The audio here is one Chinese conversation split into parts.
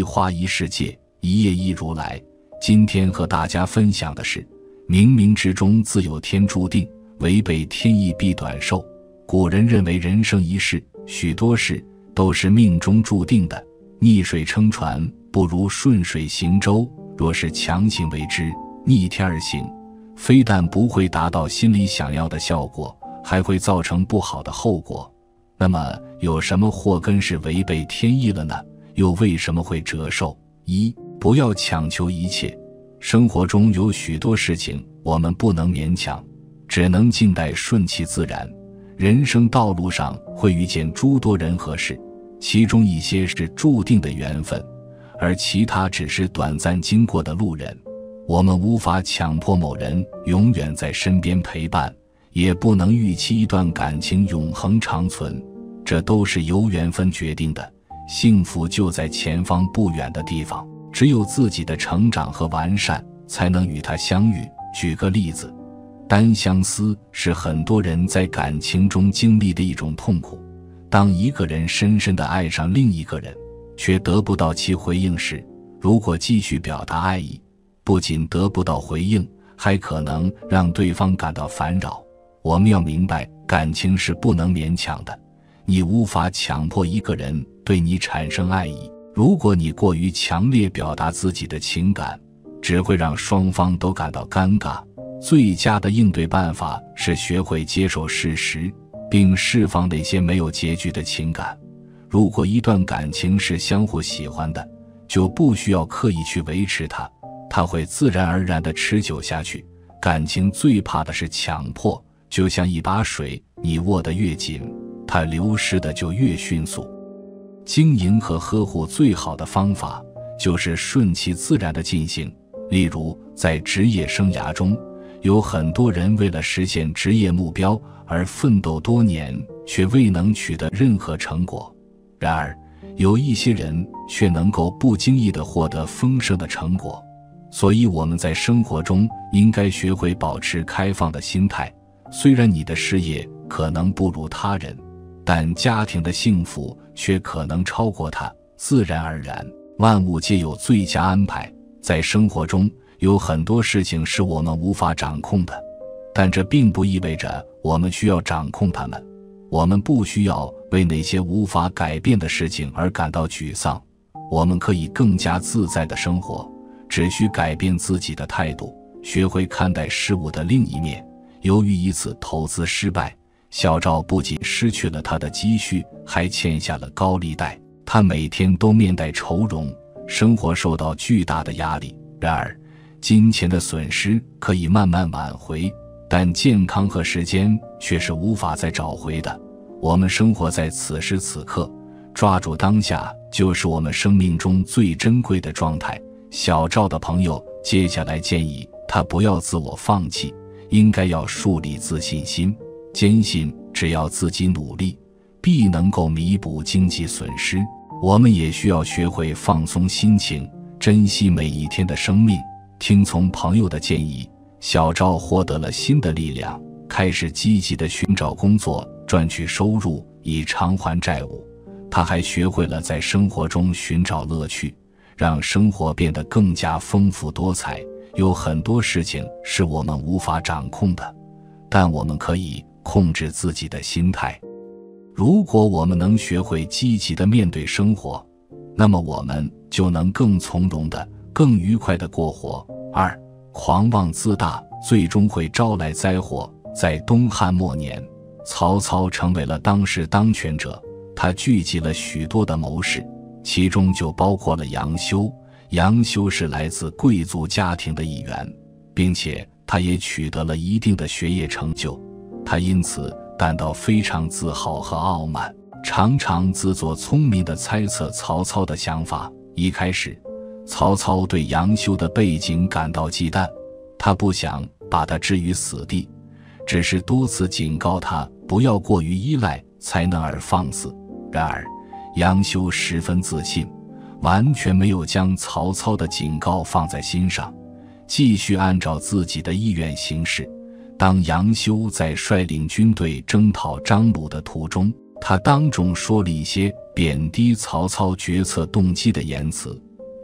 花一世界，一叶一如来。今天和大家分享的是，冥冥之中自有天注定，违背天意必短寿。古人认为人生一世，许多事都是命中注定的，逆水撑船不如顺水行舟。若是强行为之，逆天而行，非但不会达到心里想要的效果，还会造成不好的后果。那么有什么祸根是违背天意了呢？又为什么会折寿？不要强求一切。生活中有许多事情我们不能勉强，只能静待顺其自然。人生道路上会遇见诸多人和事，其中一些是注定的缘分，而其他只是短暂经过的路人。我们无法强迫某人永远在身边陪伴，也不能预期一段感情永恒长存，这都是由缘分决定的。幸福就在前方不远的地方，只有自己的成长和完善，才能与他相遇。举个例子，单相思是很多人在感情中经历的一种痛苦。当一个人深深地爱上另一个人，却得不到其回应时，如果继续表达爱意，不仅得不到回应，还可能让对方感到烦扰。我们要明白，感情是不能勉强的，你无法强迫一个人对你产生爱意。如果你过于强烈表达自己的情感，只会让双方都感到尴尬。最佳的应对办法是学会接受事实，并释放那些没有结局的情感。如果一段感情是相互喜欢的，就不需要刻意去维持它，它会自然而然地持久下去。感情最怕的是强迫，就像一把水，你握得越紧，它流失的就越迅速。经营和呵护最好的方法就是顺其自然的进行。例如，在职业生涯中，有很多人为了实现职业目标而奋斗多年，却未能取得任何成果。然而，有一些人却能够不经意地获得丰盛的成果。所以我们在生活中应该学会保持开放的心态。虽然你的事业可能不如他人，但家庭的幸福却可能超过它。自然而然，万物皆有最佳安排。在生活中，有很多事情是我们无法掌控的，但这并不意味着我们需要掌控它们。我们不需要为那些无法改变的事情而感到沮丧，我们可以更加自在地生活，只需改变自己的态度，学会看待事物的另一面。由于一次投资失败，小赵不仅失去了他的积蓄，还欠下了高利贷。他每天都面带愁容，生活受到巨大的压力。然而，金钱的损失可以慢慢挽回，但健康和时间却是无法再找回的。我们生活在此时此刻，抓住当下就是我们生命中最珍贵的状态。小赵的朋友接下来建议他不要自我放弃，应该要树立自信心，坚信只要自己努力，必能够弥补经济损失。我们也需要学会放松心情，珍惜每一天的生命。听从朋友的建议，小赵获得了新的力量，开始积极地寻找工作，赚取收入以偿还债务。他还学会了在生活中寻找乐趣，让生活变得更加丰富多彩。有很多事情是我们无法掌控的，但我们可以控制自己的心态。如果我们能学会积极地面对生活，那么我们就能更从容地、更愉快地过活。狂妄自大最终会招来灾祸。在东汉末年，曹操成为了当时当权者，他聚集了许多的谋士，其中就包括了杨修。杨修是来自贵族家庭的一员，并且他也取得了一定的学业成就，他因此感到非常自豪和傲慢，常常自作聪明地猜测曹操的想法。一开始，曹操对杨修的背景感到忌惮，他不想把他置于死地，只是多次警告他不要过于依赖才能而放肆。然而，杨修十分自信，完全没有将曹操的警告放在心上，继续按照自己的意愿行事。当杨修在率领军队征讨张鲁的途中，他当众说了一些贬低曹操决策动机的言辞，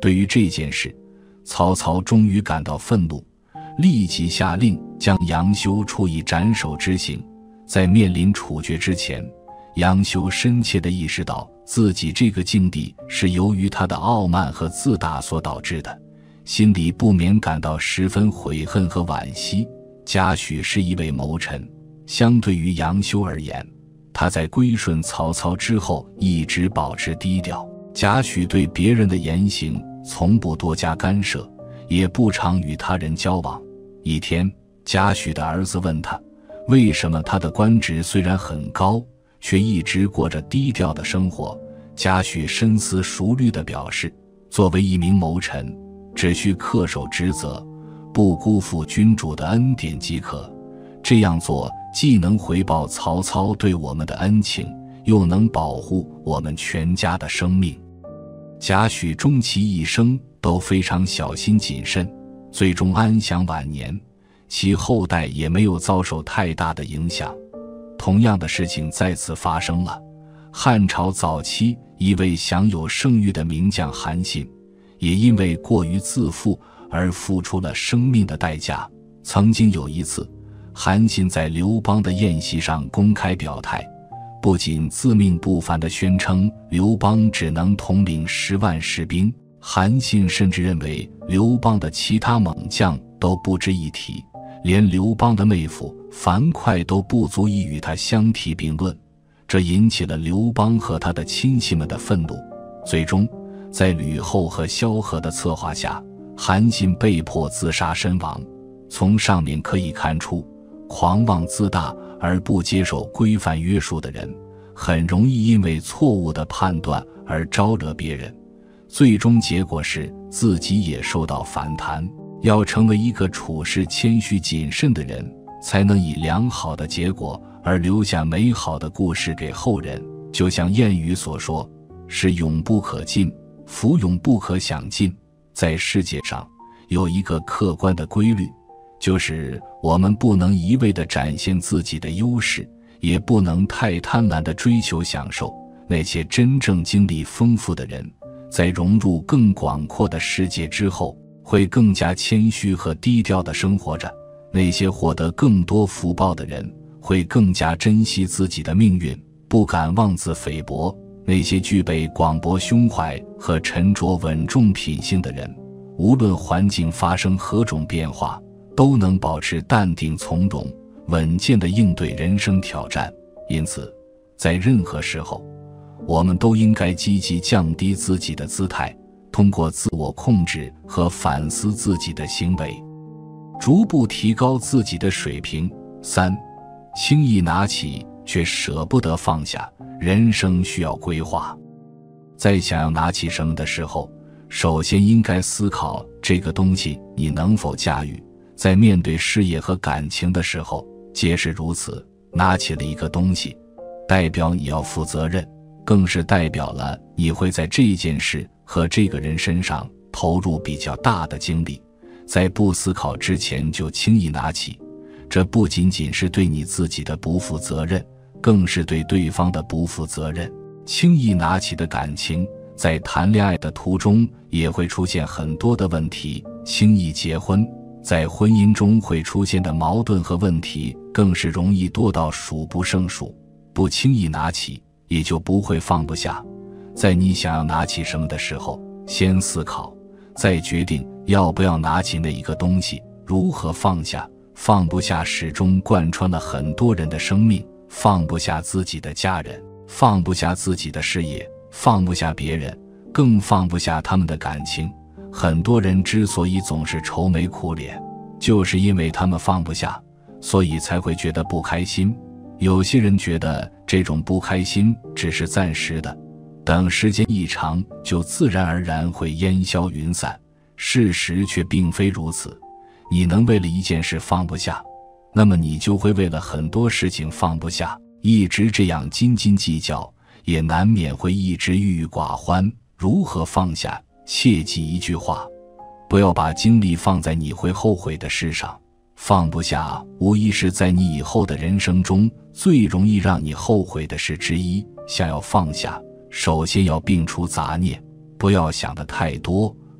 对于这件事，曹操终于感到愤怒，立即下令将杨修处以斩首之刑。在面临处决之前，杨修深切地意识到自己这个境地是由于他的傲慢和自大所导致的，心里不免感到十分悔恨和惋惜。贾诩是一位谋臣，相对于杨修而言，他在归顺曹操之后一直保持低调。贾诩对别人的言行从不多加干涉，也不常与他人交往。一天，贾诩的儿子问他，为什么他的官职虽然很高，却一直过着低调的生活。贾诩深思熟虑地表示，作为一名谋臣，只需恪守职责，不辜负君主的恩典即可。这样做既能回报曹操对我们的恩情，又能保护我们全家的生命。贾诩终其一生都非常小心谨慎，最终安享晚年，其后代也没有遭受太大的影响。同样的事情再次发生了。汉朝早期一位享有盛誉的名将韩信，也因为过于自负而付出了生命的代价。曾经有一次，韩信在刘邦的宴席上公开表态，不仅自命不凡地宣称刘邦只能统领10万士兵，韩信甚至认为刘邦的其他猛将都不值一提，连刘邦的妹夫樊哙都不足以与他相提并论。这引起了刘邦和他的亲信们的愤怒。最终，在吕后和萧何的策划下，韩信被迫自杀身亡。从上面可以看出，狂妄自大而不接受规范约束的人，很容易因为错误的判断而招惹别人，最终结果是自己也受到反弹。要成为一个处事谦虚谨慎的人，才能以良好的结果而留下美好的故事给后人。就像谚语所说，是永不可尽，福永不可享尽。在世界上有一个客观的规律，就是我们不能一味地展现自己的优势，也不能太贪婪地追求享受。那些真正经历丰富的人，在融入更广阔的世界之后，会更加谦虚和低调地生活着。那些获得更多福报的人，会更加珍惜自己的命运，不敢妄自菲薄。那些具备广博胸怀和沉着稳重品性的人，无论环境发生何种变化，都能保持淡定从容，稳健地应对人生挑战。因此，在任何时候，我们都应该积极降低自己的姿态，通过自我控制和反思自己的行为，逐步提高自己的水平。3. 轻易拿起却舍不得放下。人生需要规划，在想要拿起什么的时候，首先应该思考这个东西你能否驾驭。在面对事业和感情的时候，皆是如此。拿起了一个东西，代表你要负责任，更是代表了你会在这件事和这个人身上投入比较大的精力。在不思考之前就轻易拿起，这不仅仅是对你自己的不负责任，更是对对方的不负责任。轻易拿起的感情，在谈恋爱的途中也会出现很多的问题。轻易结婚，在婚姻中会出现的矛盾和问题更是容易多到数不胜数。不轻易拿起，也就不会放不下。在你想要拿起什么的时候，先思考，再决定要不要拿起那一个东西。如何放下？放不下始终贯穿了很多人的生命。放不下自己的家人，放不下自己的事业，放不下别人，更放不下他们的感情。很多人之所以总是愁眉苦脸，就是因为他们放不下，所以才会觉得不开心。有些人觉得这种不开心只是暂时的，等时间一长就自然而然会烟消云散。事实却并非如此。你能为了一件事放不下，那么你就会为了很多事情放不下。一直这样斤斤计较，也难免会一直郁郁寡欢。如何放下？切记一句话，不要把精力放在你会后悔的事上。放不下无疑是在你以后的人生中最容易让你后悔的事之一。想要放下，首先要摒除杂念，不要想得太多，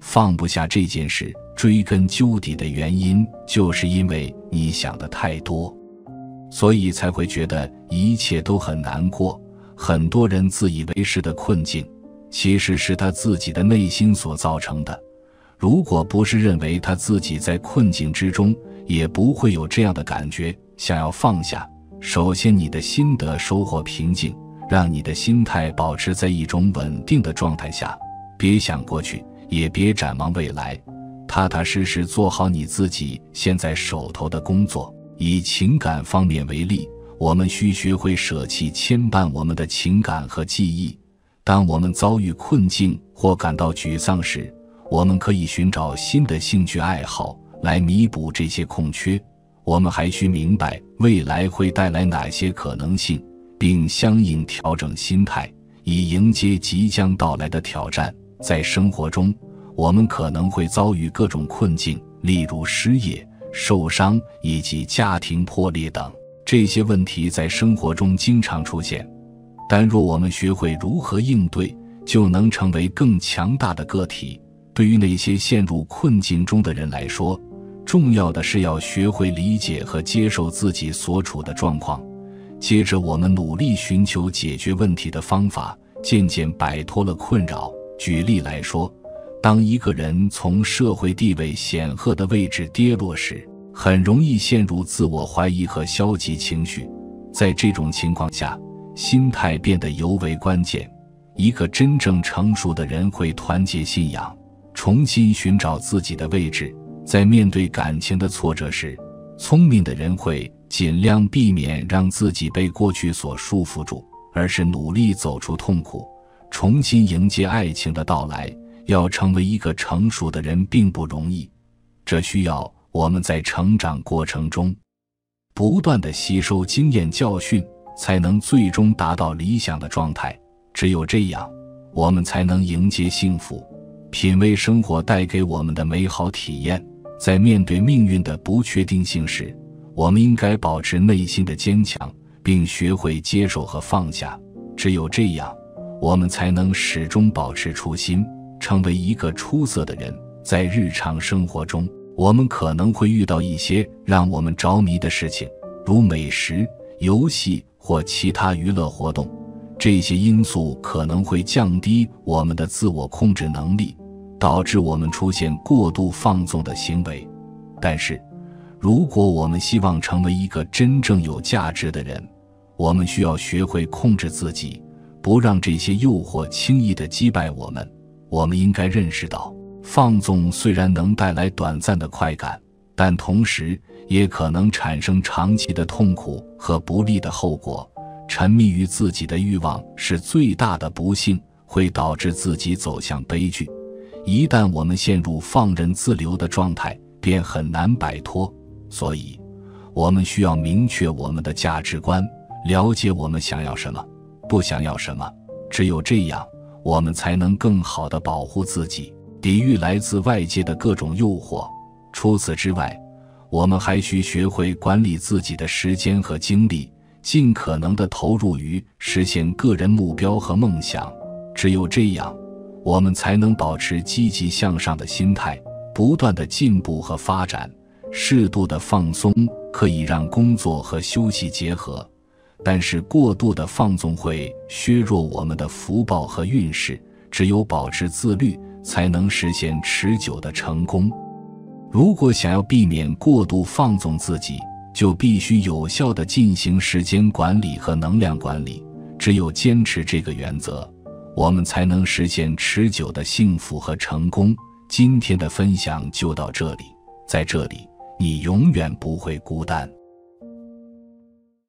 放不下这件事，追根究底的原因就是因为你想的太多，所以才会觉得一切都很难过。很多人自以为是的困境，其实是他自己的内心所造成的。如果不是认为他自己在困境之中，也不会有这样的感觉。想要放下，首先你的心得收获平静，让你的心态保持在一种稳定的状态下，别想过去，也别展望未来，踏踏实实做好你自己现在手头的工作。以情感方面为例，我们需学会舍弃牵绊我们的情感和记忆。当我们遭遇困境或感到沮丧时，我们可以寻找新的兴趣爱好来弥补这些空缺。我们还需明白未来会带来哪些可能性，并相应调整心态，以迎接即将到来的挑战。在生活中，我们可能会遭遇各种困境，例如失业、受伤以及家庭破裂等。这些问题在生活中经常出现，但若我们学会如何应对，就能成为更强大的个体。对于那些陷入困境中的人来说，重要的是要学会理解和接受自己所处的状况，接着我们努力寻求解决问题的方法，渐渐摆脱了困扰。举例来说，当一个人从社会地位显赫的位置跌落时，很容易陷入自我怀疑和消极情绪。在这种情况下，心态变得尤为关键。一个真正成熟的人会团结信仰，重新寻找自己的位置。在面对感情的挫折时，聪明的人会尽量避免让自己被过去所束缚住，而是努力走出痛苦，重新迎接爱情的到来。要成为一个成熟的人并不容易，这需要我们在成长过程中不断地吸收经验教训，才能最终达到理想的状态。只有这样，我们才能迎接幸福，品味生活带给我们的美好体验。在面对命运的不确定性时，我们应该保持内心的坚强，并学会接受和放下。只有这样，我们才能始终保持初心，成为一个出色的人。在日常生活中，我们可能会遇到一些让我们着迷的事情，如美食、游戏或其他娱乐活动。这些因素可能会降低我们的自我控制能力，导致我们出现过度放纵的行为。但是，如果我们希望成为一个真正有价值的人，我们需要学会控制自己，不让这些诱惑轻易地击败我们。我们应该认识到，放纵虽然能带来短暂的快感，但同时也可能产生长期的痛苦和不利的后果。沉迷于自己的欲望是最大的不幸，会导致自己走向悲剧。一旦我们陷入放任自流的状态，便很难摆脱。所以，我们需要明确我们的价值观，了解我们想要什么，不想要什么。只有这样，我们才能更好地保护自己，抵御来自外界的各种诱惑。除此之外，我们还需学会管理自己的时间和精力，尽可能地投入于实现个人目标和梦想。只有这样，我们才能保持积极向上的心态，不断地进步和发展。适度的放松可以让工作和休息结合，但是过度的放纵会削弱我们的福报和运势。只有保持自律，才能实现持久的成功。如果想要避免过度放纵自己，就必须有效地进行时间管理和能量管理。只有坚持这个原则，我们才能实现持久的幸福和成功。今天的分享就到这里，在这里，你永远不会孤单。